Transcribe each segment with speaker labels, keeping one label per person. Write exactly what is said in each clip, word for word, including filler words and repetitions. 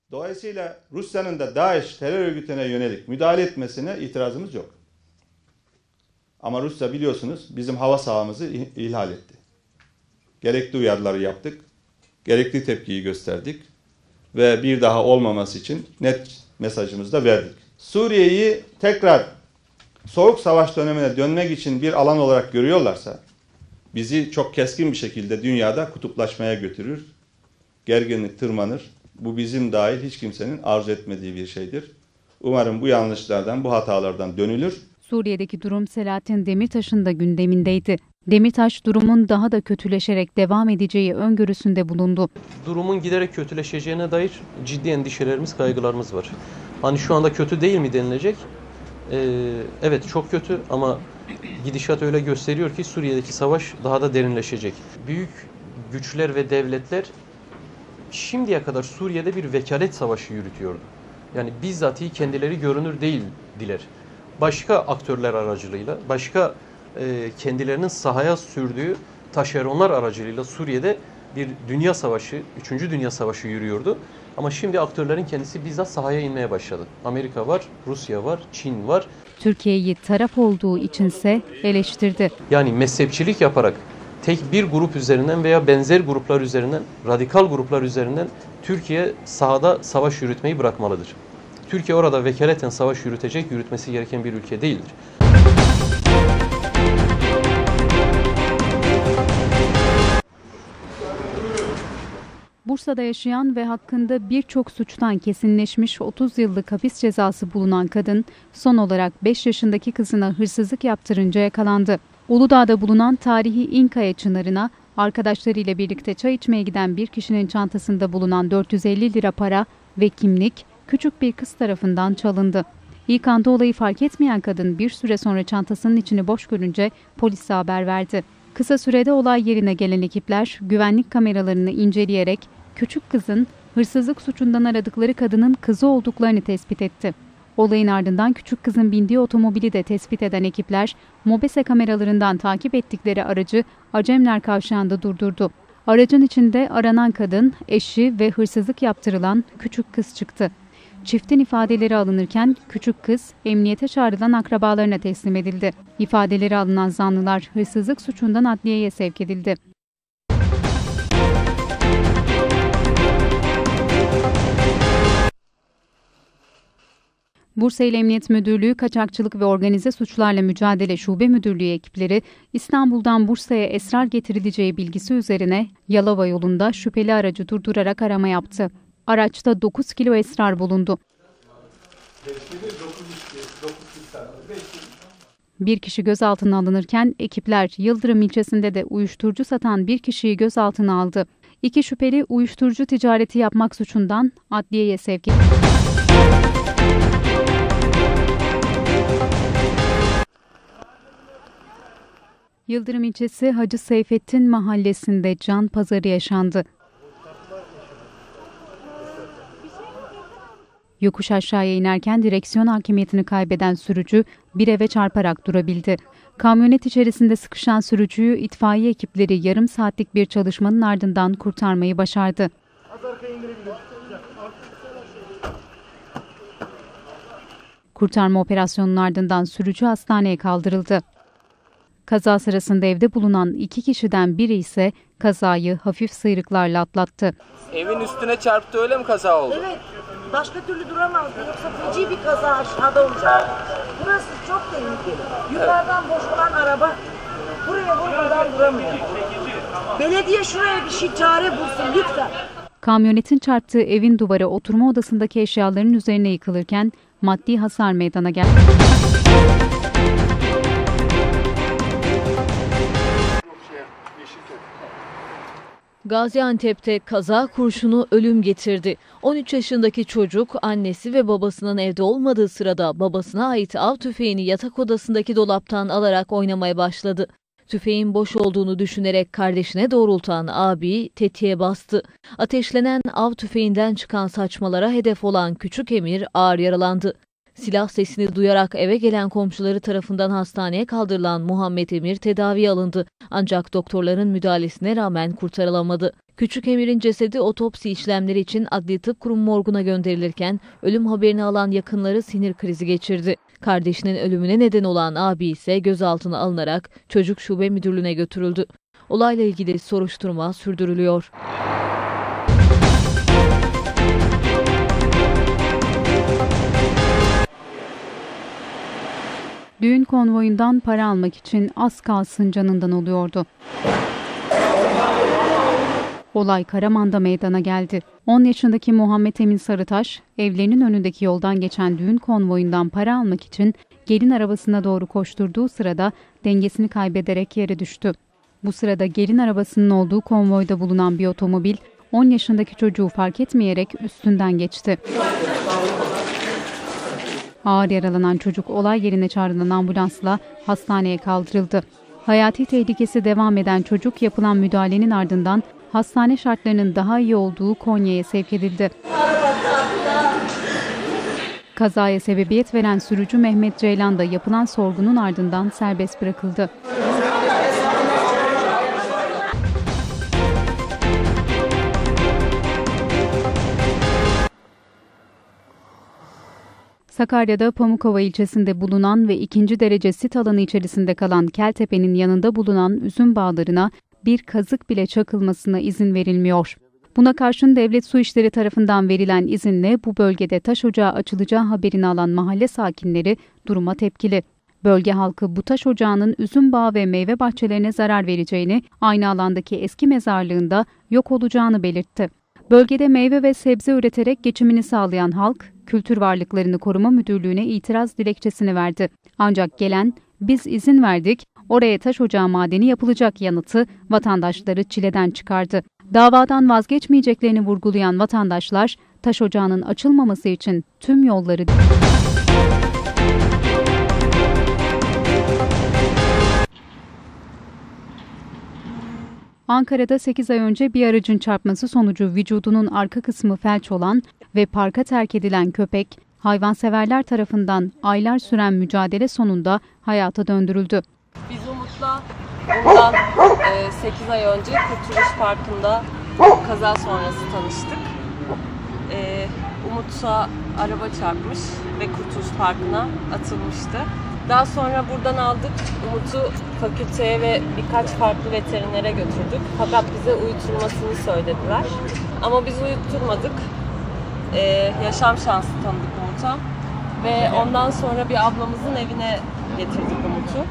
Speaker 1: Dolayısıyla Rusya'nın da DAEŞ terör örgütüne yönelik müdahale etmesine itirazımız yok. Ama Rusya biliyorsunuz bizim hava sahamızı ihlal etti. Gerekli uyarıları yaptık, gerekli tepkiyi gösterdik ve bir daha olmaması için net mesajımızı da verdik. Suriye'yi tekrar Soğuk Savaş dönemine dönmek için bir alan olarak görüyorlarsa bizi çok keskin bir şekilde dünyada kutuplaşmaya götürür, gerginlik tırmanır. Bu bizim dahil hiç kimsenin arzu etmediği bir şeydir. Umarım bu yanlışlardan, bu hatalardan dönülür.
Speaker 2: Suriye'deki durum Selahattin Demirtaş'ın da gündemindeydi. Demirtaş durumun daha da kötüleşerek devam edeceği öngörüsünde bulundu.
Speaker 3: Durumun giderek kötüleşeceğine dair ciddi endişelerimiz, kaygılarımız var. Hani şu anda kötü değil mi denilecek? Ee, evet çok kötü ama gidişat öyle gösteriyor ki Suriye'deki savaş daha da derinleşecek. Büyük güçler ve devletler şimdiye kadar Suriye'de bir vekalet savaşı yürütüyordu. Yani bizzatihi kendileri görünür değildiler. Başka aktörler aracılığıyla, başka e, kendilerinin sahaya sürdüğü taşeronlar aracılığıyla Suriye'de bir dünya savaşı, üçüncü dünya savaşı yürüyordu. Ama şimdi aktörlerin kendisi bizzat sahaya inmeye başladı. Amerika var, Rusya var, Çin var.
Speaker 2: Türkiye'yi taraf olduğu içinse eleştirdi.
Speaker 3: Yani mezhepçilik yaparak tek bir grup üzerinden veya benzer gruplar üzerinden, radikal gruplar üzerinden Türkiye sahada savaş yürütmeyi bırakmalıdır. Türkiye orada vekaleten savaş yürütecek, yürütmesi gereken bir ülke değildir.
Speaker 2: Bursa'da yaşayan ve hakkında birçok suçtan kesinleşmiş otuz yıllık hapis cezası bulunan kadın son olarak beş yaşındaki kızına hırsızlık yaptırınca yakalandı. Uludağ'da bulunan tarihi İnkaya Çınarı'na arkadaşlarıyla birlikte çay içmeye giden bir kişinin çantasında bulunan dört yüz elli lira para ve kimlik küçük bir kız tarafından çalındı. İlk anda olayı fark etmeyen kadın bir süre sonra çantasının içini boş görünce polise haber verdi. Kısa sürede olay yerine gelen ekipler güvenlik kameralarını inceleyerek küçük kızın hırsızlık suçundan aradıkları kadının kızı olduklarını tespit etti. Olayın ardından küçük kızın bindiği otomobili de tespit eden ekipler MOBESE kameralarından takip ettikleri aracı Acemler Kavşağı'nda durdurdu. Aracın içinde aranan kadın, eşi ve hırsızlık yaptırılan küçük kız çıktı. Çiftin ifadeleri alınırken küçük kız emniyete çağrılan akrabalarına teslim edildi. İfadeleri alınan zanlılar hırsızlık suçundan adliyeye sevk edildi. Bursa İl Emniyet Müdürlüğü Kaçakçılık ve Organize Suçlarla Mücadele Şube Müdürlüğü ekipleri İstanbul'dan Bursa'ya esrar getirileceği bilgisi üzerine Yalova yolunda şüpheli aracı durdurarak arama yaptı. Araçta dokuz kilo esrar bulundu. Bir kişi gözaltına alınırken ekipler Yıldırım ilçesinde de uyuşturucu satan bir kişiyi gözaltına aldı. İki şüpheli uyuşturucu ticareti yapmak suçundan adliyeye sevk edildi. Yıldırım ilçesi Hacı Seyfettin mahallesinde can pazarı yaşandı. Yokuş aşağıya inerken direksiyon hakimiyetini kaybeden sürücü bir eve çarparak durabildi. Kamyonet içerisinde sıkışan sürücüyü itfaiye ekipleri yarım saatlik bir çalışmanın ardından kurtarmayı başardı. Kurtarma operasyonunun ardından sürücü hastaneye kaldırıldı. Kaza sırasında evde bulunan iki kişiden biri ise kazayı hafif sıyrıklarla atlattı.
Speaker 4: Evin üstüne çarptı, öyle mi kaza oldu?
Speaker 5: Evet. Başka türlü duramazdı. Yoksa feci bir kaza aşağıda olacak. Burası çok tehlikeli. Yukarıdan boş olan araba buraya vurmadan duramıyor. Belediye şuraya bir şey çare bulsun lütfen.
Speaker 2: Kamyonetin çarptığı evin duvarı oturma odasındaki eşyaların üzerine yıkılırken maddi hasar meydana geldi.
Speaker 6: Gaziantep'te kaza kurşunu ölüm getirdi. on üç yaşındaki çocuk annesi ve babasının evde olmadığı sırada babasına ait av tüfeğini yatak odasındaki dolaptan alarak oynamaya başladı. Tüfeğin boş olduğunu düşünerek kardeşine doğrultan abi tetiğe bastı. Ateşlenen av tüfeğinden çıkan saçmalara hedef olan küçük Emir ağır yaralandı. Silah sesini duyarak eve gelen komşuları tarafından hastaneye kaldırılan Muhammed Emir tedaviye alındı. Ancak doktorların müdahalesine rağmen kurtarılamadı. Küçük Emir'in cesedi otopsi işlemleri için Adli Tıp Kurumu morguna gönderilirken ölüm haberini alan yakınları sinir krizi geçirdi. Kardeşinin ölümüne neden olan abi ise gözaltına alınarak Çocuk Şube Müdürlüğü'ne götürüldü. Olayla ilgili soruşturma sürdürülüyor.
Speaker 2: Düğün konvoyundan para almak için az kalsın canından oluyordu. Olay Karaman'da meydana geldi. on yaşındaki Muhammed Emin Sarıtaş, evlerinin önündeki yoldan geçen düğün konvoyundan para almak için gelin arabasına doğru koşturduğu sırada dengesini kaybederek yere düştü. Bu sırada gelin arabasının olduğu konvoyda bulunan bir otomobil, on yaşındaki çocuğu fark etmeyerek üstünden geçti. Ağır yaralanan çocuk olay yerine çağrılan ambulansla hastaneye kaldırıldı. Hayati tehlikesi devam eden çocuk yapılan müdahalenin ardından hastane şartlarının daha iyi olduğu Konya'ya sevk edildi. Kazaya sebebiyet veren sürücü Mehmet Ceylan da yapılan sorgunun ardından serbest bırakıldı. Sakarya'da Pamukova ilçesinde bulunan ve ikinci derece sit alanı içerisinde kalan Keltepe'nin yanında bulunan üzüm bağlarına bir kazık bile çakılmasına izin verilmiyor. Buna karşın Devlet Su İşleri tarafından verilen izinle bu bölgede taş ocağı açılacağı haberini alan mahalle sakinleri duruma tepkili. Bölge halkı bu taş ocağının üzüm bağı ve meyve bahçelerine zarar vereceğini, aynı alandaki eski mezarlığında yok olacağını belirtti. Bölgede meyve ve sebze üreterek geçimini sağlayan halk, Kültür Varlıklarını Koruma Müdürlüğü'ne itiraz dilekçesini verdi. Ancak gelen, biz izin verdik, oraya taş ocağı madeni yapılacak yanıtı vatandaşları çileden çıkardı. Davadan vazgeçmeyeceklerini vurgulayan vatandaşlar, taş ocağının açılmaması için tüm yolları... Ankara'da sekiz ay önce bir aracın çarpması sonucu vücudunun arka kısmı felç olan ve parka terk edilen köpek, hayvanseverler tarafından aylar süren mücadele sonunda hayata döndürüldü.
Speaker 7: Biz Umut'la bundan sekiz ay önce Kurtuluş Parkı'nda kaza sonrası tanıştık. E, Umut'a araba çarpmış ve Kurtuluş Parkı'na atılmıştı. Daha sonra buradan aldık, Umut'u fakülteye ve birkaç farklı veterinere götürdük. Fakat bize uyutulmasını söylediler. Ama biz uyutturmadık. Ee, yaşam şansı tanıdık Umut'a. Ve ondan sonra bir ablamızın evine getirdik Umut'u.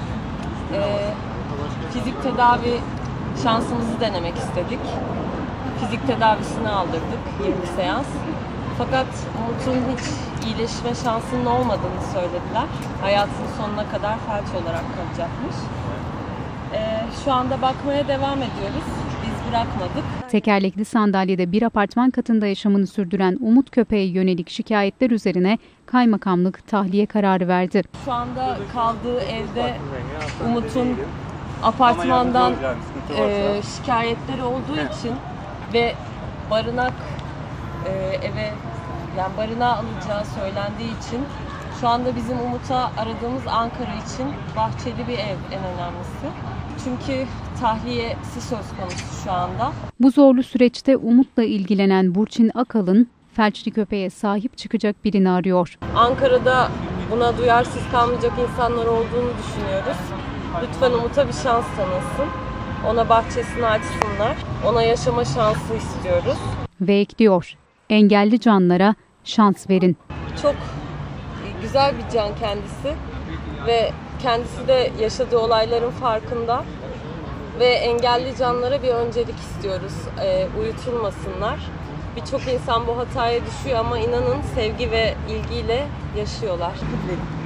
Speaker 7: Ee, fizik tedavi şansımızı denemek istedik. Fizik tedavisini aldırdık, yirmi seans. Fakat Umut'un hiç iyileşme şansının olmadığını söylediler. Hayatının sonuna kadar felç olarak kalacakmış. Ee, şu anda bakmaya devam ediyoruz. Biz bırakmadık.
Speaker 2: Tekerlekli sandalyede bir apartman katında yaşamını sürdüren Umut köpeğe yönelik şikayetler üzerine kaymakamlık tahliye kararı verdi.
Speaker 7: Şu anda kaldığı evde Umut'un apartmandan e, şikayetleri olduğu için ve barınak e, eve yani barınağa alınacağı söylendiği için şu anda bizim Umut'a aradığımız Ankara için bahçeli bir ev en önemlisi. Çünkü tahliyesi söz konusu şu anda.
Speaker 2: Bu zorlu süreçte Umut'la ilgilenen Burçin Akalın, felçli köpeğe sahip çıkacak birini arıyor.
Speaker 7: Ankara'da buna duyarsız kalmayacak insanlar olduğunu düşünüyoruz. Lütfen Umut'a bir şans tanısın. Ona bahçesini açsınlar. Ona yaşama şansı istiyoruz.
Speaker 2: Ve ekliyor, engelli canlara şans verin.
Speaker 7: Çok güzel bir can kendisi ve kendisi de yaşadığı olayların farkında ve engelli canlara bir öncelik istiyoruz. E, uyutulmasınlar. Birçok insan bu hataya düşüyor ama inanın sevgi ve ilgiyle yaşıyorlar.